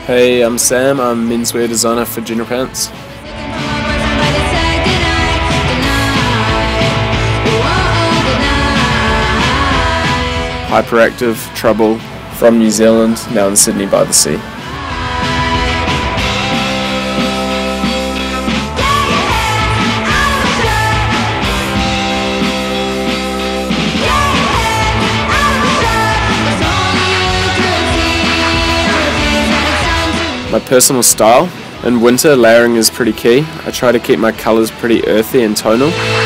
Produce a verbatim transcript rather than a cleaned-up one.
Hey, I'm Sam. I'm menswear designer for General Pants. Hyperactive, Trouble, from New Zealand, now in Sydney by the sea. My personal style, in winter layering is pretty key. I try to keep my colours pretty earthy and tonal.